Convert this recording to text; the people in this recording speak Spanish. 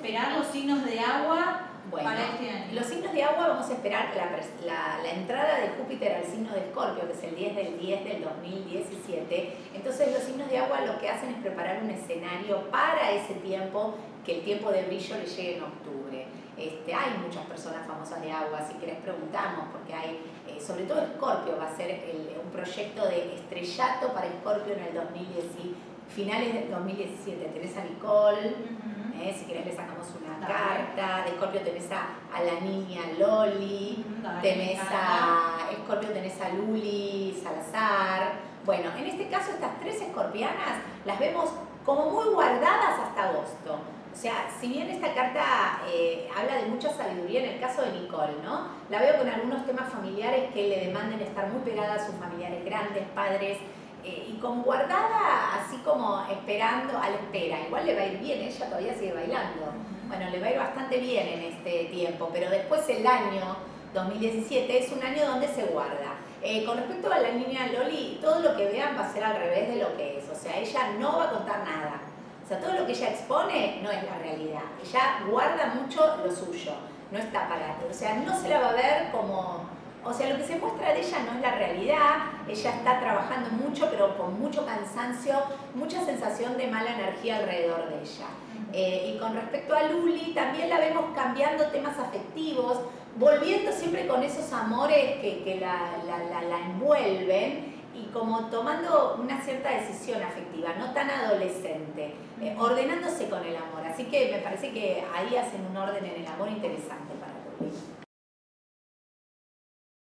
esperar los signos de agua Bueno, para este año? los signos de agua vamos a esperar la entrada de Júpiter al signo de Escorpio, que es el 10 del 10 del 2017. Entonces los signos de agua lo que hacen es preparar un escenario para ese tiempo, que el tiempo de brillo le llegue en octubre. Hay muchas personas famosas de agua, si querés preguntamos, porque hay, sobre todo Escorpio va a ser un proyecto de estrellato para Escorpio en el 2010, finales del 2017. Tenés a Nicole, si querés le sacamos una carta. De Escorpio tenés a la niña Loli, tenés a Escorpio, tenés a Luli Salazar. Bueno, en este caso estas tres escorpianas las vemos como muy guardadas hasta agosto. O sea, si bien esta carta habla de mucha sabiduría en el caso de Nicole, ¿no? La veo con algunos temas familiares que le demanden estar muy pegada a sus familiares grandes, padres, y con guardada así como esperando a la espera. Igual le va a ir bien, ella todavía sigue bailando. Bueno, le va a ir bastante bien en este tiempo, pero después el año 2017 es un año donde se guarda. Con respecto a la niña Loli, todo lo que vean va a ser al revés de lo que es. O sea, ella no va a contar nada. O sea, todo lo que ella expone no es la realidad. Ella guarda mucho lo suyo, no está para... O sea, no se la va a ver como... O sea, lo que se muestra de ella no es la realidad. Ella está trabajando mucho, pero con mucho cansancio, mucha sensación de mala energía alrededor de ella. Y con respecto a Luli, también la vemos cambiando temas afectivos, volviendo siempre con esos amores que la envuelven, y como tomando una cierta decisión afectiva, no tan adolescente, ordenándose con el amor. Así que me parece que ahí hacen un orden en el amor interesante para Luli.